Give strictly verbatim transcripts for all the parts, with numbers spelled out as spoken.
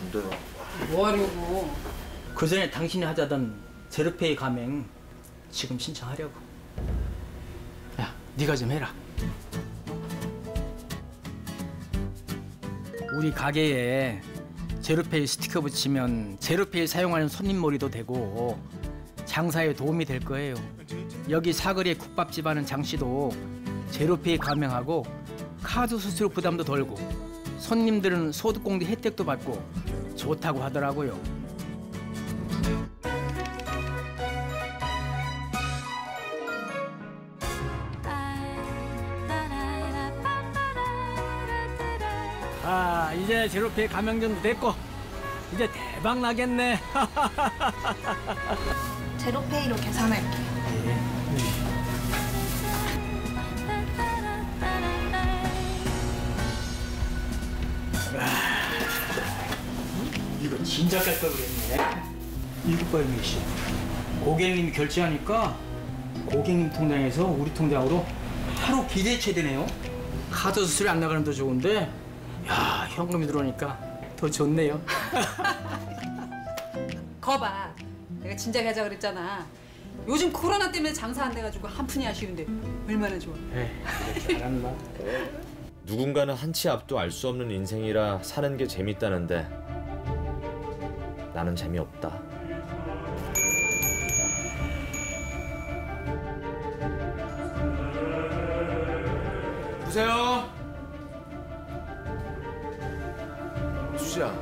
안 돼요. 뭐 하려고? 그 전에 당신이 하자던 제로페이 가맹 지금 신청하려고. 야, 네가 좀 해라. 우리 가게에 제로페이 스티커 붙이면 제로페이 사용하는 손님 몰이도 되고 장사에 도움이 될 거예요. 여기 사거리에 국밥집 하는 장 씨도 제로페이 가맹하고 카드 수수료 부담도 덜고 손님들은 소득공제 혜택도 받고 좋다고 하더라고요. 아, 이제 제로페이 가맹점도 됐고 이제 대박 나겠네. 제로페이로 계산할게요. 이거 진작 갈 걸 그랬네. 이것 봐요, 미씨. 고객님이 결제하니까 고객님 통장에서 우리 통장으로 하루 기대체되네요. 카드 수수료 안 나가는 더 좋은데, 야, 현금이 들어오니까 더 좋네요. 거봐, 내가 진작에 하자 그랬잖아. 요즘 코로나 때문에 장사 안 돼가지고 한 푼이 아쉬운데 얼마나 좋아. 에이, 그래, 잘한다. 누군가는 한 치 앞도 알 수 없는 인생이라 사는 게 재밌다는데 나는 재미없다. 보세요. 수지야.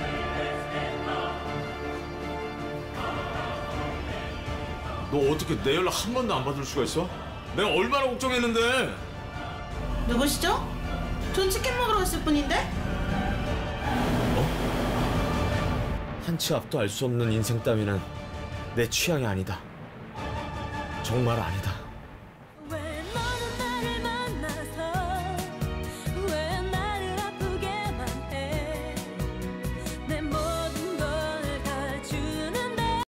너 어떻게 내 연락 한 번도 안 받을 수가 있어? 내가 얼마나 걱정했는데. 누구시죠? 전 치킨 먹으러 갔을 뿐인데? 한 치 앞도 알 수 없는 인생 따위는 내 취향이 아니다. 정말 아니다.